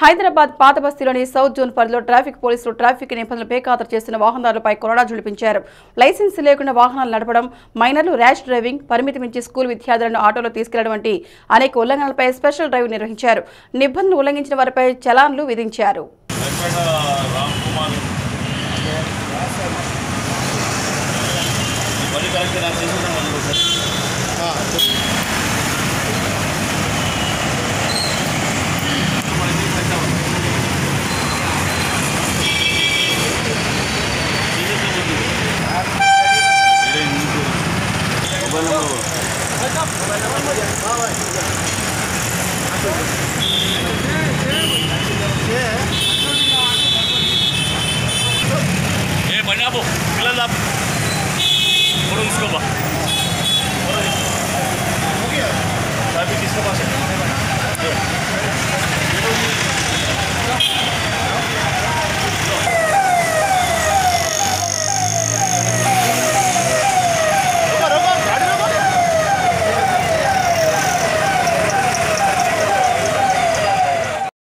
హైదరాబాద్ పాత బస్తీలోని south zone పరిధిలో ట్రాఫిక్ పోలీసులు ట్రాఫిక్ నిబంధనలు బేఖాతరు చేస్తున్న వాహనదారులపై కొరడా జులిపించారు. లైసెన్స్ లేకుండా వాహనాలు నడపడం, మైనర్లు ర్యాష్ డ్రైవింగ్, పరిమితి మించి స్కూల్ విద్యార్థులను ఆటోలో తీసుకెళ్లడం వంటి అనేక ఉల్లంఘనలపై స్పెషల్ డ్రైవ్ నిర్వహించారు. నిబంధనలు ఉల్లంఘించిన వారిపై చలాన్లు విధించారు.